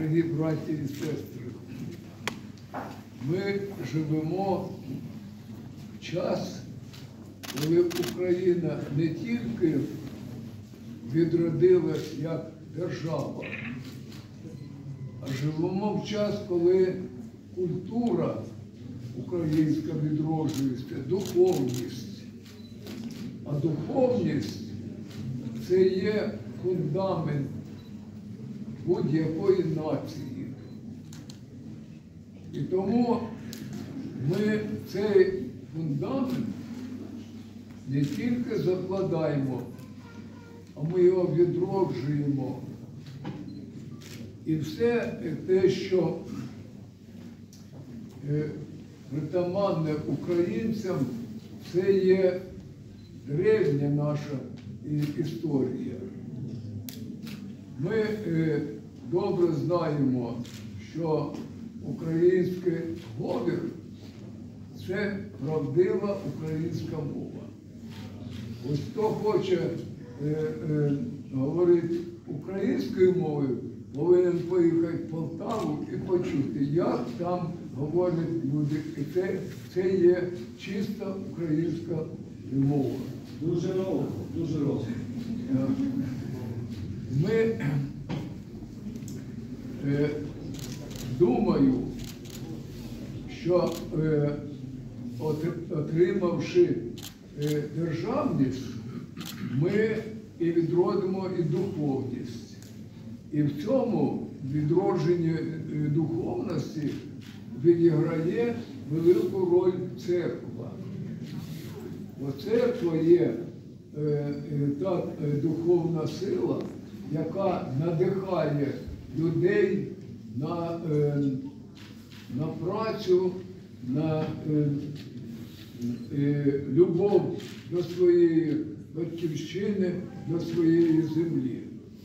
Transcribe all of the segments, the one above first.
Дорогі браті і сестри, ми живемо в час, коли Україна не тільки відродилась як держава, а живемо в час, коли культура українська відроджується, духовність. А духовність – це є фундамент будь-якої нації. І тому ми цей фундамент не тільки закладаємо, а ми його відроджуємо. І все те, що притаманне українцям, це є древня наша історія. Ми добре знаємо, що український говір – це правдива українська мова. Ось хто хоче говорити українською мовою, повинен поїхати в Полтаву і почути, як там говорять люди. І це є чиста українська мова. Дуже ровно, дуже ровно. Ми, думаю, що отримавши державність, ми і відродимо і духовність. І в цьому відродженні духовності відіграє велику роль церква. Бо церква є та духовна сила, яка надихає людей на працю, на любов до своєї батьківщини, до своєї землі.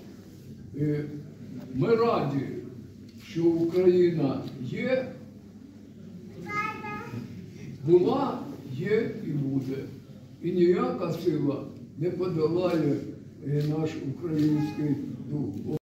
Ми раді, що Україна є, була, є і буде. І ніяка сила не подолає наш український дух.